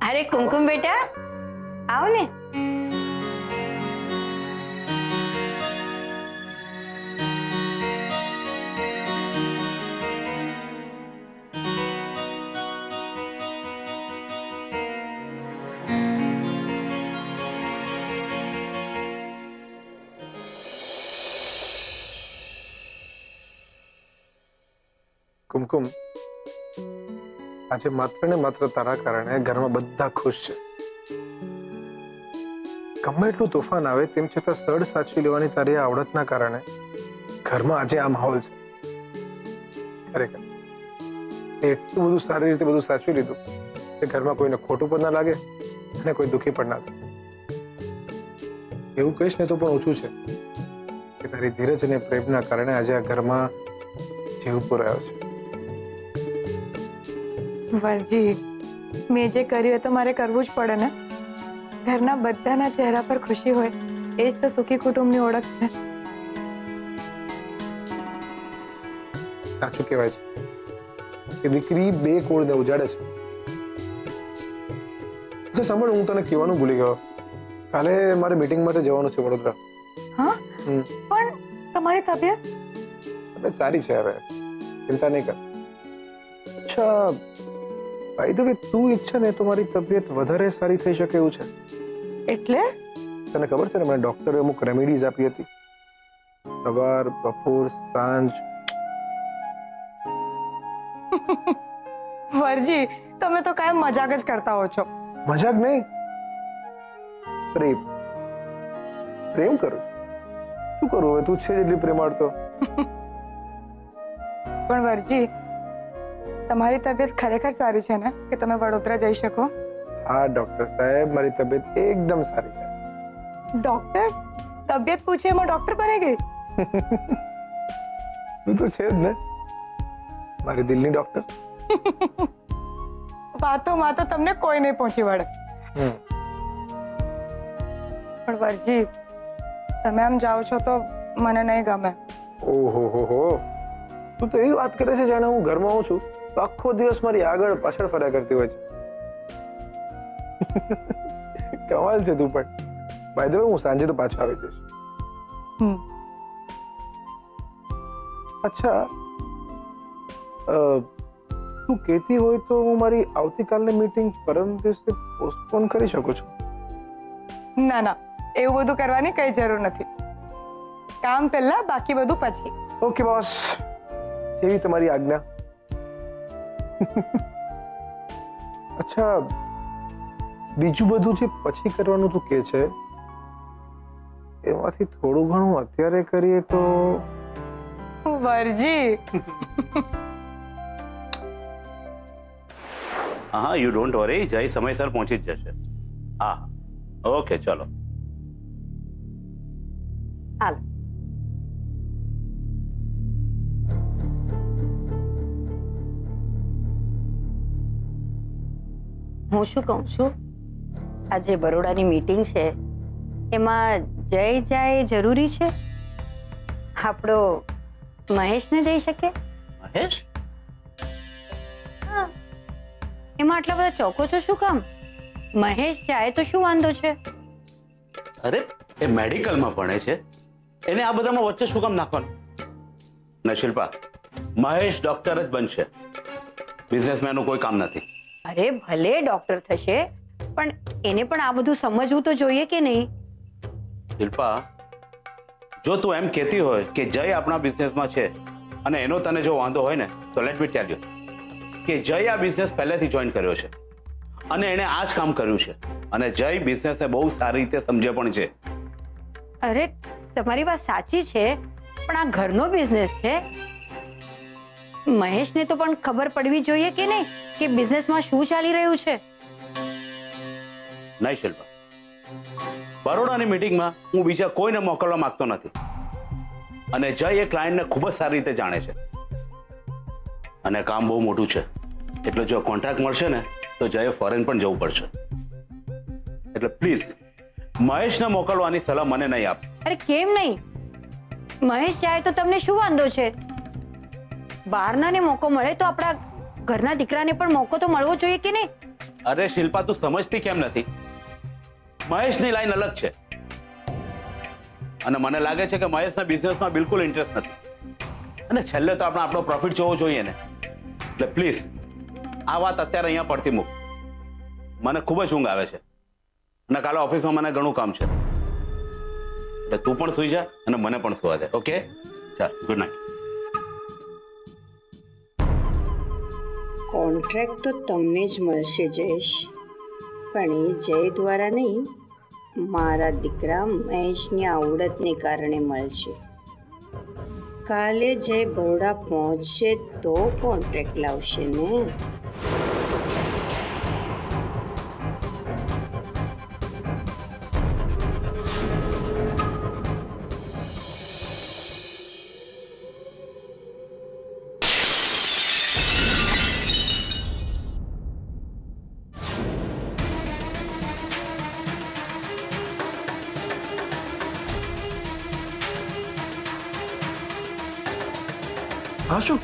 अरे कुमकुम बेटा आओ ने। कुमकुम आज मात्र ने मात्र तारा कारणे घरमां बधा खुश छे। गमे एटલું તોફાન આવે તેમ છતાં સડ સાચવી લેવાની તારી આવડતના કારણે ઘરમાં આજે આ માહોલ છે। ખરેખર એટલું બધું સારી રીતે બધું સાચવી લીધું કે ઘરમાં કોઈને ખોટું પણ ના લાગે અને કોઈ દુખી પણ ના થાય। એવું કહીશ ને તો પણ ઓછું છે કે તારી ધીરજ અને પ્રેમના કારણે આજે આ ઘરમાં જીવ પુરાયો છે। વરજી મેં જે કર્યું એ તો મારે કરવું જ પડે ને। ઘરના બધાના ચહેરા પર ખુશી હોય એ જ તો સુખી કુટુંબની ઓળખ છે। સાચું કહેવાય છે કે દીકરી બે કુળને ઉજાડે છે। જો સાંભળ હું તને કહેવાનું ભૂલી ગયો, કાલે મારે મીટિંગ માટે જવાનું છે વડોદરા। હા પણ તમારી તબિયત સારી છે, હવે ચિંતા નહીં કર। અચ્છા ભાઈ તો તું ઈચ્છે ને તો મારી તબિયત વધારે સારી થઈ શકે એવું છે। એટલે તને ખબર છે ને મને ડોક્ટરે અમુક રેમેડીઝ આપી હતી, સવાર બપોર સાંજ। વરજી તમે તો કાયમ મજાક જ કરતા હો છો। મજાક નહીં, પ્રેમ પ્રેમ કરું શું કરું હવે, તું છે એટલી પ્રેમાળ તો। પણ વરજી તમારી તબિયત ખરેખર સારી છે ને કે તમે વડોદરા જઈ શકો? હા ડોક્ટર સાહેબ મારી તબિયત એકદમ સારી છે। ડોક્ટર તબિયત પૂછે એમાં ડોક્ટર બની ગઈ? તું તો છે જ ને મારી દિલની ડોક્ટર। વાતોમાં તો તમને કોઈ નહીં પહોંચી વળે। પણ વરજી તમે આમ જાઓ છો તો મને નહીં ગમે। ઓહો હો તું તો એવી વાત કરે છે જાણે હું ઘરમાં હું છું તો આખો દિવસ મારી આગળ પાછળ ફર્યા કરતી હોય છે। કમાલ છે તું પણ। બાય ધ વે હું સાંજે તો પાછો આવી જઈશ। અચ્છા તું કહેતી હોય તો હું મારી આવતીકાલની મીટિંગ પરમ દિવસે પોસ્ટપોન કરી શકું છું? ના ના એવું બધું કરવાની કઈ જરૂર નથી। કામ પહેલા બાકી બધું પછી। ઓકે બોસ, જેવી તમારી આજ્ઞા। અચ્છા બીજું બધું જે પછી કરવાનું તું કહે છે એમાંથી થોડું ઘણું અત્યારે કરીએ તો? વરજી हाँ यू डोंट वरी, जय समयसर पहुंची ज जशे। हाँ ओके चलो हाल। હું શું કહું છું, આજે બરોડાની મીટિંગ છે એમાં જય જાય જરૂરી છે? આપણો મહેશ ને જઈ શકે? महेश હા, એમાં આટલા બધા ચોકો છો શું કામ? મહેશ જાય તો શું વાંધો છે? अरे એ મેડિકલમાં ભણે છે, એને આ બધામાં વચ્ચે શું કામ નાખવાનું? ને શિલ્પા મહેશ ડોક્ટર જ બનશે, બિઝનેસમેનનું કોઈ કામ નથી। અરે ભલે ડોક્ટર થશે પણ એને પણ આ બધું સમજવું તો જોઈએ કે નહીં? શિલ્પા જો તું એમ કહેતી હોય કે જય આપણા બિઝનેસમાં છે અને એનો તને જો વાંધો હોય ને તો લેટ મી ટેલ યુ કે જય આ બિઝનેસ પહેલેથી જોઈન કર્યો છે અને એણે આ જ કામ કર્યું છે અને જય બિઝનેસને બહુ સારી રીતે સમજે પણ છે। અરે તમારી વાત સાચી છે પણ આ ઘરનો બિઝનેસ છે, મહેશને તો પણ ખબર પડવી જોઈએ કે નહીં કે બિઝનેસમાં શું ચાલી રહ્યું છે? નહીં શિલ્પા, બરોડાની મીટિંગમાં હું બીજા કોઈને મોકલવા માંગતો નથી અને જય એ ક્લાયન્ટને ખૂબ જ સારી રીતે જાણે છે અને કામ બહુ મોટું છે એટલે જો કોન્ટ્રાક્ટ મળશે ને તો જયે ફોરેન પણ જવું પડશે, એટલે પ્લીઝ મહેશને મોકલવાની સલાહ મને નહીં આપ। અરે કેમ નહીં? મહેશ જાય તો તમને શું વાંધો છે? બહારનાને મોકો મળે તો આપણા ઘરના દીકરાને પણ મોકો તો મળવો જોઈએ કે નહીં? અરે શિલ્પા, તું સમજતી કેમ નથી? મહેશની લાઈન અલગ છે અને મને લાગે છે કે મહેશના બિઝનેસમાં બિલકુલ ઇન્ટરેસ્ટ નથી અને છેલ્લે તો આપણે આપણો પ્રોફિટ જોવો જોઈએ ને. એટલે પ્લીઝ આ વાત અત્યારે અહીંયા પડતી મૂક. મને ખૂબ જ ઊંઘ આવે છે અને કાલે ઓફિસમાં મને ઘણું કામ છે. એટલે તું પણ સૂઈ જા અને મને પણ સુવા દે. ઓકે, ચાલ, ગુડ નાઇટ. કોન્ટ્રાક્ટ તો તમને જ મળશે જયેશ, પણ એ જય દ્વારા નહીં, મારા દીકરા મહેશની આવડતને કારણે મળશે. કાલે જય બરોડા પહોંચશે તો કોન્ટ્રાક્ટ લાવશે ને. હા શું?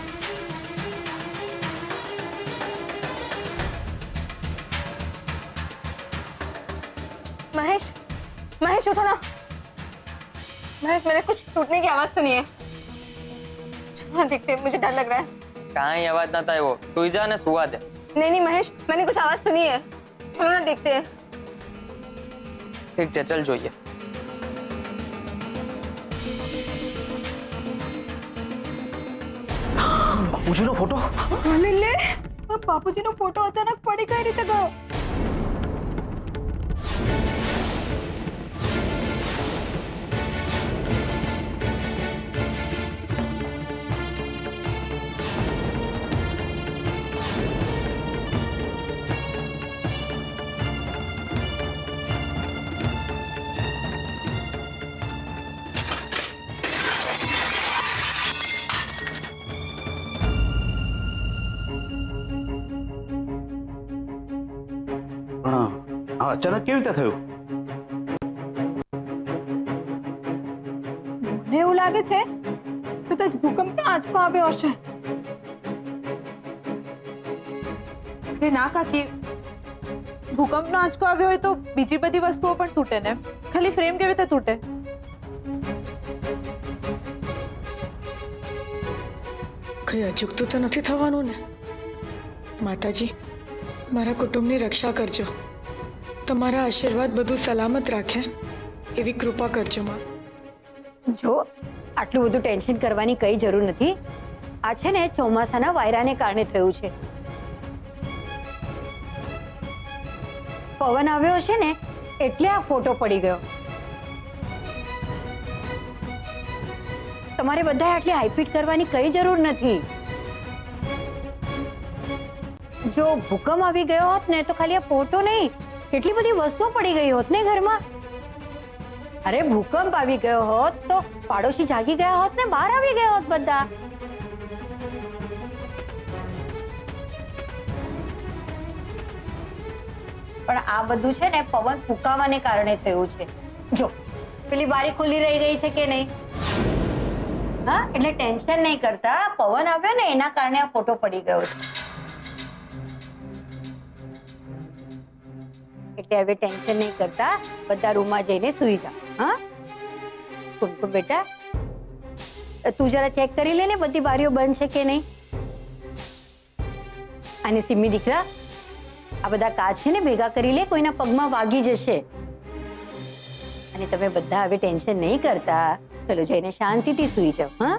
महेश, महेश उठो ना। महेश, मैंने कुछ टूटने की आवाज सुनी है। चलो ना देखते हैं, मुझे डर लग रहा है। कहीं आवाज ना था वो, सुई जा ने सुवा दे। नहीं नहीं महेश, मैंने कुछ आवाज सुनी है। चलो ना देखते हैं। ठीक है, चल જોઈએ. બાપુજીનો ફોટો. લે લે, બાપુજીનો ફોટો અચાનક પડી કઈ રીતે ગયો? અચાનક કેવી રીતે થયું? મને એવું લાગે છે કદાચ ભૂકંપનો આંચકો આવ્યો હશે. કે ના કાકી, ભૂકંપનો આંચકો આવ્યો હોય તો બીજી બધી વસ્તુઓ પણ તૂટે ને, ખાલી ફ્રેમ કેવી રીતે તૂટે? કઈ અજુગતું તો નથી થવાનું ને? માતાજી, મારા કુટુંબની રક્ષા કરજો. તમારા આશીર્વાદ બધું સલામત રાખે એવી કૃપા કરજો માં. જો આટલું બધું ટેન્શન કરવાની કઈ જરૂર નથી. આ છે ને ચોમાસાના વાયરાને કારણે થયું છે. પવન આવ્યો છે ને એટલે આ ફોટો પડી ગયો. તમારે બધાએ આટલી હાઈપીટ કરવાની કઈ જરૂર નથી. જો ભૂકંપ આવી ગયો હોત ને તો ખાલી આ ફોટો નહીં, કેટલી બધી વસ્તુઓ પડી ગઈ હોત ને ઘરમાં. અરે ભૂકંપ આવી ગયો હોત તો પાડોશી જાગી ગયા હોત ને બહાર આવી ગયા હોત બધા. પણ આ બધું છે ને પવન ફૂંકાવાને કારણે થયું છે. જો પેલી બારી ખુલ્લી રહી ગઈ છે કે નહીં? હા, એટલે ટેન્શન નહીં કરતા. પવન આવ્યો ને એના કારણે આ ફોટો પડી ગયો છે. એટલે હવે ટેન્શન નહીં કરતા, બધા રૂમમાં જઈને સૂઈ જા. હા કુમકુમ બેટા, તું જરા ચેક કરી લે ને બધી બારીઓ બંધ છે કે નહીં. અને સિમ્મી દીકરા, આ બધા કાચ છે ને ભેગા કરી લે, કોઈના પગમાં વાગી જશે. અને તમે બધા હવે ટેન્શન નહીં કરતા, ચલો જઈને શાંતિથી સૂઈ જાઓ. હા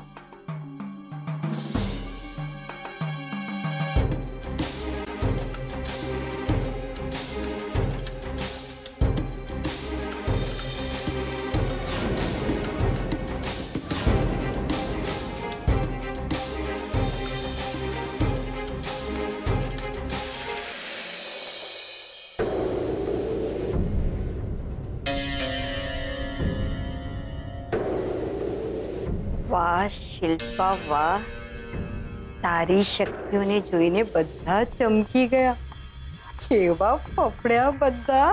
વાહ શિલ્પા વાહ, તારી શક્તિઓને જોઈને બધા ચમકી ગયા. કેવા ફફડ્યા બધા.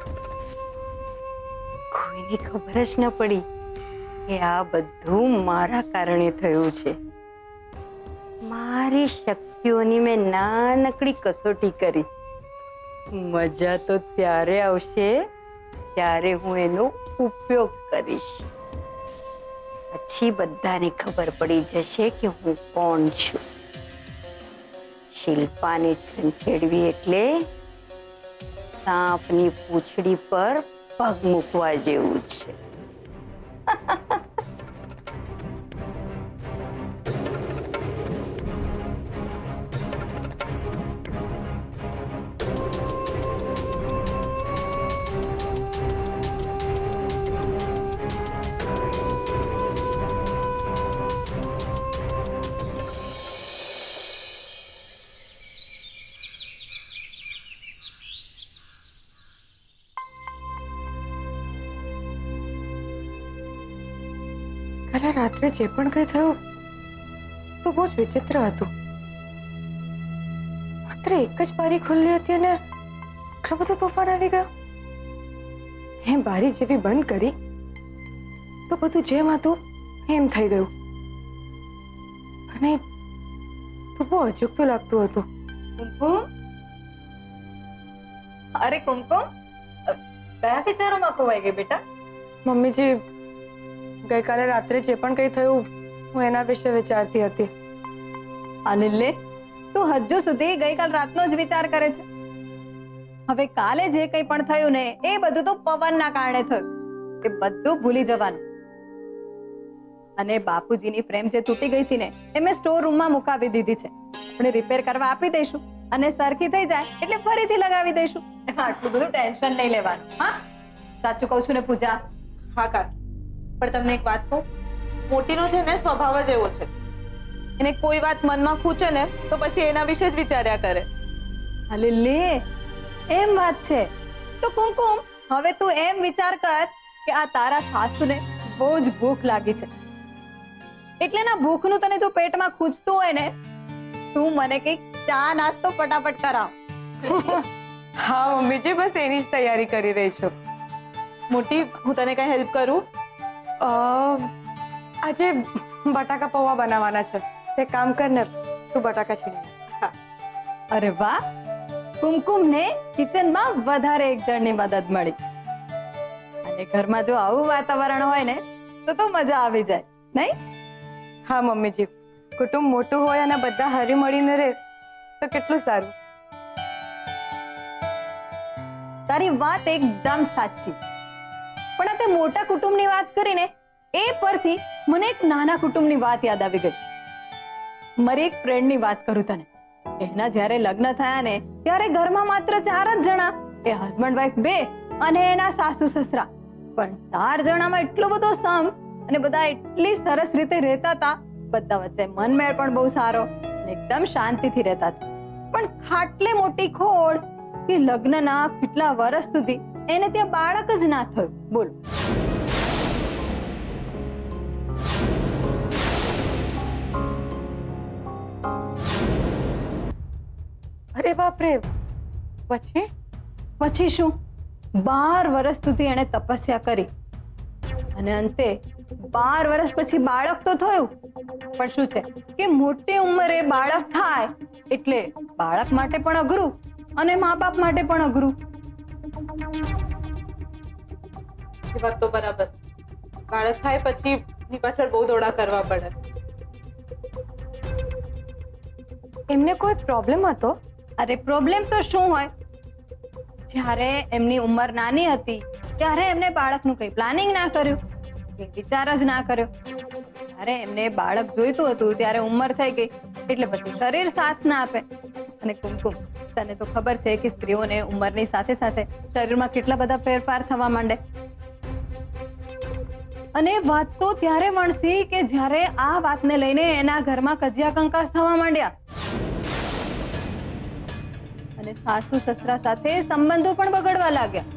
કોઈને ખબર જ ન પડી કે આ બધું મારા કારણે થયું છે. મારી શક્તિઓની મેં નાનકડી કસોટી કરી મજા તો ત્યારે આવશે જ્યારે હું એનો ઉપયોગ કરીશ. પછી બધાને ખબર પડી જશે કે હું કોણ છું. શિલ્પાને છંછેડવી એટલે સાપની પૂંછડી પર પગ મૂકવા જેવું છે. કાલે રાત્રે જે પણ કંઈ થયું તો બહુ જ વિચિત્ર હતું. માત્ર એક જ બારી ખુલ્લી હતી અને એટલો બધો તોફાન આવી ગયો. મેં બારી જેવી બંધ કરી તો બધું જેમ હતું એમ થઈ ગયું. અને તો બહુ અજુગતું લાગતું હતું. કુમકુમ, અરે કુમકુમ, કયા વિચારોમાં ખોવાઈ ગઈ બેટા? મમ્મીજી, ગઈકાલે રાત્રે જે પણ કંઈ થયું હું એના વિશે વિચારતી હતી. અને લે, તું હજુ સુધી ગઈકાલ રાતનો જ વિચાર કરે છે. હવે કાલે જે કંઈ પણ થયું ને એ બધું તો પવનના કારણે થયું. એ બધું ભૂલી જવાનું. અને બાપુજીની ફ્રેમ જે તૂટી ગઈ હતી ને એ મેં સ્ટોર રૂમમાં મુકાવી દીધી છે. આપણે રિપેર કરવા આપી દઈશું અને સરખી થઈ જાય એટલે ફરીથી લગાવી દઈશું. એમાં આટલું બધું ટેન્શન નહીં લેવાનું. હા, સાચું કહું છું ને પૂજા? હા કાકી, પણ તમને એક વાત કહું, મોટીનો છે ને સ્વભાવ જ એવો છે. એને કોઈ વાત મનમાં ખૂચે ને તો પછી એના વિશે જ વિચાર્યા કરે. અલે લે, એમ વાત છે તો કુમકુમ, હવે તું એમ વિચાર કર કે આ તારા સાસુને બહુ જ ભૂખ લાગી છે. એટલે ના ભૂખનું તને જો પેટમાં ખૂંચતું હોય ને, તું મને કઈક ચા નાસ્તો ફટાફટ કરાવ. હા મમ્મીજી, બસ એની જ તૈયારી કરી રહી છું. મોટી, હું તને કઈ હેલ્પ કરું? આજે બટાકા પૌવા બનાવવાના છે. તે કામ કર ને, તું બટાકા છીણી. અરે વાહ, કુમકુમ ને કિચનમાં વધારે એક જણની મદદ મળી. અને ઘરમાં જો આવું વાતાવરણ હોય ને તો મજા આવી જાય, નહીં? હા મમ્મીજી, કુટુંબ મોટું હોય અને બધા હરી મળીને રહે તો કેટલું સારું. તારી વાત એકદમ સાચી. પણ આ તે મોટા કુટુંબની વાત કરીને એ પરથી મને એક નાના કુટુંબની વાત યાદ આવી ગઈ. મારી એક ફ્રેન્ડની વાત કરું તને. એના જ્યારે લગ્ન થયા ને ત્યારે ઘરમાં માત્ર 4 જ જણા, એ હસબન્ડ વાઈફ 2 અને એના સાસુ સસરા. પણ 4 જણામાં એટલો બધો સમ અને બધા એટલી સરસ રીતે રહેતા હતા. બધા વચ્ચે મનમેળ પણ બહુ સારો અને એકદમ શાંતિથી રહેતા હતા. પણ ખાટલે મોટી ખોડ કે લગ્નના કેટલા વર્ષ સુધી એને ત્યાં બાળક જ ના થયું. બોલ. અરે બાપરે, પછી શું? 12 વર્ષ સુધી એને તપસ્યા કરી અને અંતે 12 વર્ષ પછી બાળક તો થયું. પણ શું છે કે મોટી ઉંમરે બાળક થાય એટલે બાળક માટે પણ અઘરું અને મા બાપ માટે પણ અઘરું. એ વાત તો બરાબર. બાળક થાય પછી એની પાછળ બહુ દોડા કરવા પડે. એમને કોઈ પ્રોબ્લેમ હતો? અરે પ્રોબ્લેમ તો શું હોય? જ્યારે એમની ઉંમર નાની હતી ત્યારે એમને બાળકનું કઈ પ્લાનિંગ ના કર્યું, કઈ વિચાર જ ના કર્યો. જ્યારે એમને બાળક જોઈતું હતું ત્યારે ઉંમર થઈ ગઈ એટલે પછી શરીર સાથ ના આપે. અને કુમકુમ, તને તો ખબર છે કે સ્ત્રીઓને ઉંમરની સાથે સાથે શરીરમાં કેટલા બધા ફેરફાર થવા માંડે. અને વાત તો ત્યારે વણસી કે જ્યારે આ વાતને લઈને એના ઘરમાં કજિયા કંકાસ થવા માંડ્યા અને સાસુ સસરા સાથે સંબંધો પણ બગડવા લાગ્યા.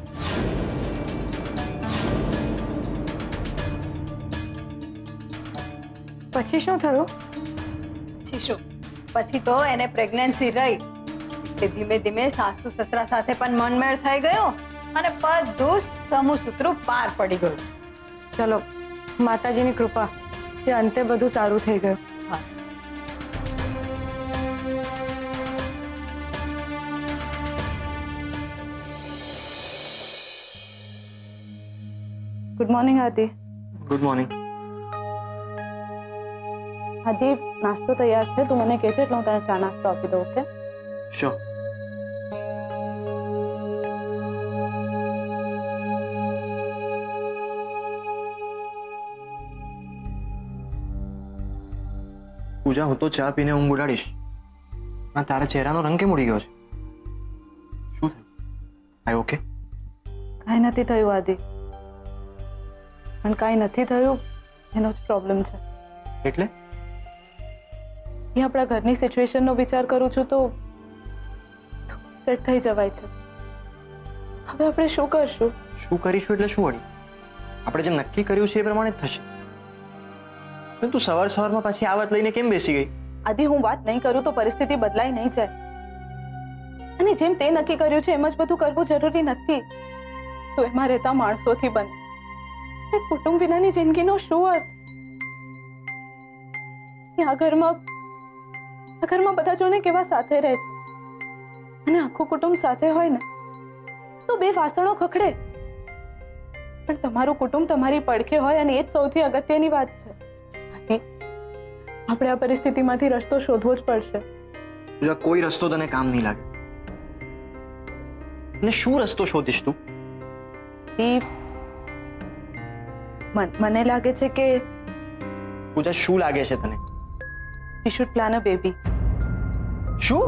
પછી શું થયું? પછી તો એને પ્રેગ્નન્સી રહી. ધીમે ધીમે સાસુ સસરા સાથે પણ મનમેળ થઈ ગયો અને બધું સમૂહસૂત્રું પાર પડી ગયું. ચલો, માતાજીની કૃપા કે અંતે બધું સારું થઈ ગયું. Good morning Adi. Good morning. Adi, નાસ્તો તૈયાર છે, તું મને કહેજે એટલે હું તને ચા નાસ્તો આપી દઉં. ઓકે? શ્યોર. પૂજા, હું તો ચા પીને ઊંઘ ઉડાડીશ. તારા ચહેરાનો રંગ કેમ ઉડી ગયો છે? શું થયું? I okay? કાંઈ નથી થયું આદિ, પણ કાંઈ નથી થયું એનો જ પ્રોબ્લેમ છે. એટલે? એ આપણા ઘરની સિચ્યુએશનનો વિચાર કરું છું તો સેટ થઈ જવાય છે. હવે આપણે શું કરશું? શું કરીશું એટલે શું વળી? આપણે જેમ નક્કી કર્યું છે એ પ્રમાણે જ થશે. તું સવારમાં પાછી આ વાત લઈને કેમ બેસી ગઈ? આદિ, હું વાત નહીં કરું તો પરિસ્થિતિ બદલાઈ નહીં જાય, અને જેમ તે નક્કી કર્યું છે એમ જ બધું કરવું જરૂરી નથી. તો એમાં રહેતા માણસોથી બને, કુટુંબ વિનાની જિંદગીનો શું અર્થ? આ ઘરમાં બધા જોને કેવા સાથે રહે છે, અને આખું કુટુંબ સાથે હોય ને તો બે વાસણો ખખડે, પણ તમારું કુટુંબ તમારી પડખે હોય અને એ જ સૌથી અગત્યની વાત છે. આપણે આ પરિસ્થિતિમાંથી રસ્તો શોધવો જ પડશે. કોઈ રસ્તો તને કામ નહીં લાગે. અને શું રસ્તો શોધીશ તું? મને લાગે છે કે પૂજા, શું લાગે છે તને? We should plan a baby. શું?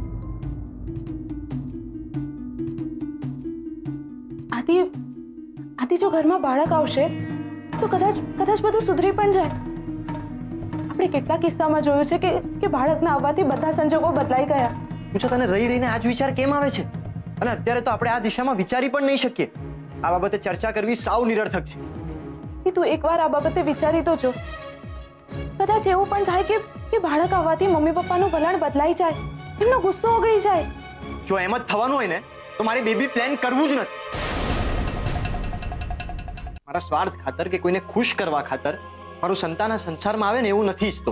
આદિ, જો ઘરમાં બાળક આવશે તો કદાચ બધું સુધરી પણ જાય. આપણે કેટલા કિસ્સામાં જોયું છે કે બાળકના આવવાથી બધા સંજોગો બદલાઈ ગયા. પૂછો, તને રહી રહીને આ જ વિચાર કેમ આવે છે? અને અત્યારે તો આપણે આ દિશામાં વિચારી પણ નહીં શકીએ. આ બાબતે ચર્ચા કરવી સાવ નિરર્થક છે. તું એકવાર આ બાબતે વિચારી તો જો. કદાચ એવું પણ થાય કે બાળક આવવાથી મમ્મી પપ્પાનું વલણ બદલાઈ જાય, એમનો ગુસ્સો ઓગળી જાય. જો એમ જ થવાનું હોય ને તો મારે બેબી પ્લાન કરવું જ નથી. મારા સ્વાર્થ ખાતર કે કોઈને ખુશ કરવા ખાતર મારું સંતાન આ સંસારમાં આવે ને એવું નથી ઈચ્છતો.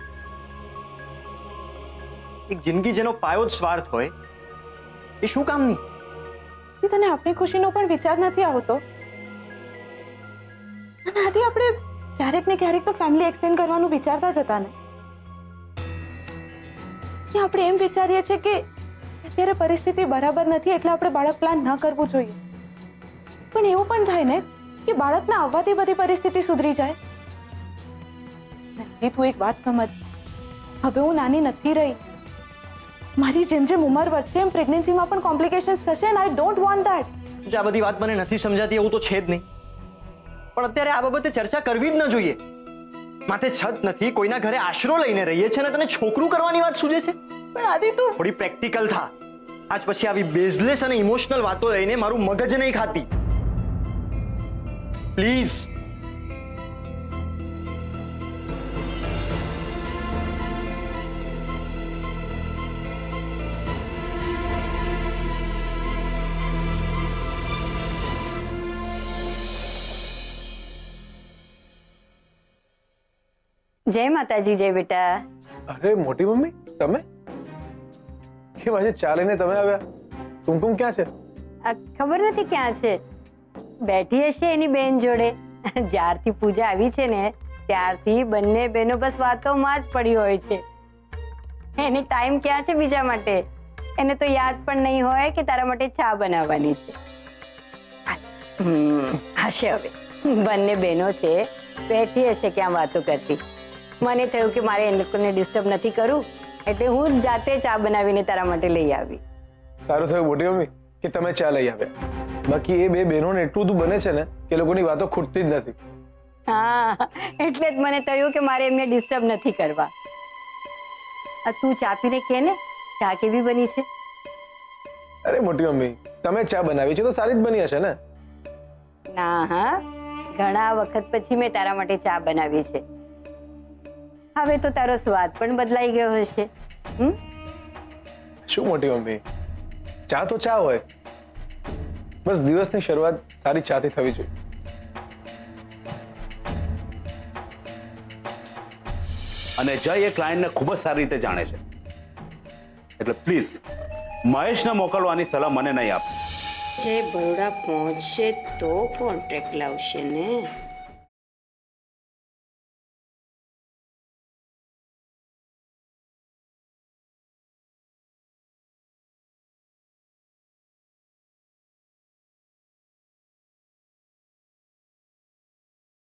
એક જિંદગી જેનો પાયો જ સ્વાર્થ હોય એ શું કામની? તને આપણી ખુશીનો પણ વિચાર નથી આવતો? અને આદિ, આપણે ક્યારેક ને ક્યારેક તો ફેમિલી એક્સટેન્ડ કરવાનું વિચારતા જ હતા ને. કે આપણે એમ વિચારીએ છીએ કે અત્યારે પરિસ્થિતિ બરાબર નથી એટલે આપણે બાળક પ્લાન ન કરવું જોઈએ, પણ એવું પણ થાય ને કે બાળકના આવવાથી બધી પરિસ્થિતિ સુધરી જાય. તું એક વાત સમજ, હવે હું નાની નથી રહી. મારી જેમ જેમ ઉંમર વધશે એમ પ્રેગ્નન્સીમાં પણ કોમ્પ્લિકેશન્સ થશે, and I don't want that. આ બધી વાત મને નથી સમજાતી એવું તો છે જ નહીં, પણ અત્યારે આ બાબતે ચર્ચા કરવી જ ન જોઈએ. માથે છત નથી, કોઈના ઘરે આશરો લઈને રહીએ છે અને તને છોકરું કરવાની વાત સૂજે છે? પણ આદિ, તું થોડી પ્રેક્ટિકલ થા. આજ પછી આવી બેઝલેસ અને ઇમોશનલ વાતો લઈને મારું મગજ નહીં ખાતી, પ્લીઝ. જય માતાજી. જય બેટા. અરે મોટી મમ્મી, તમે કેમ આજે ચાલીને તમે આવ્યા? કુમકુમ ક્યાં છે? ખબર નથી ક્યાં છે, બેઠી હશે એની બેન જોડે. જ્યારથી પૂજા આવી છે ને ત્યારથી બંને બહેનો બસ વાતોમાં જ પડી હોય છે. એને ટાઈમ ક્યાં છે બીજા માટે? એને તો યાદ પણ નહીં હોય કે તારા માટે ચા બનાવવાની છે. હશે હવે બંને બહેનો છે, બેઠી હશે ક્યાં વાતો કરતી. મને થયું કે મારે એ લોકોને ડિસ્ટર્બ નથી કરું એટલે હું જાતે ચા બનાવીને તારા માટે લઈ આવી. સારું થયું મોટી મમ્મી કે તમે ચા લઈ આવ્યા, બાકી એ બે બહેનોને એટલું બધું બને છે ને કે લોકોની વાતો ખૂટતી જ નથી. હા, એટલે જ મને થયું કે મારે એમને ડિસ્ટર્બ નથી કરવા. તું ચા પીને કે ને ચા કેવી બની છે? અરે મોટી મમ્મી, તમે ચા બનાવી છે તો સારી જ બની હશે ને? ના, હા, ઘણા વખત પછી મેં તારા માટે ચા બનાવી છે. હવે તો તારો સ્વાદ પણ બદલાઈ ગયો હશે. શું મોટી મમ્મી, ચા તો ચા હોય, બસ દિવસની શરૂઆત સારી ચાથી થવી જોઈએ. અને જય એ ક્લાયન્ટને ખૂબ જ સારી રીતે જાણે છે, એટલે પ્લીઝ મહેશને મોકલવાની સલાહ મને નહીં આપે. જય બરોડા પહોંચશે તો કોન્ટ્રાક્ટ લાવશે ને.